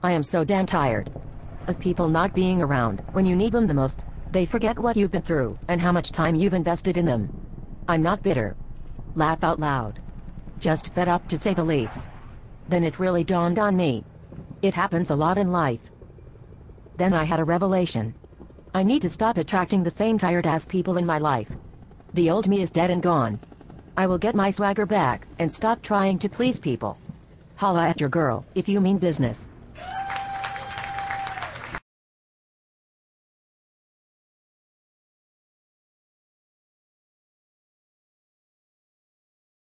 I am so damn tired of people not being around when you need them the most. They forget what you've been through and how much time you've invested in them. I'm not bitter. Laugh out loud. Just fed up, to say the least. Then it really dawned on me. It happens a lot in life. Then I had a revelation. I need to stop attracting the same tired-ass people in my life. The old me is dead and gone. I will get my swagger back and stop trying to please people. Holla at your girl if you mean business.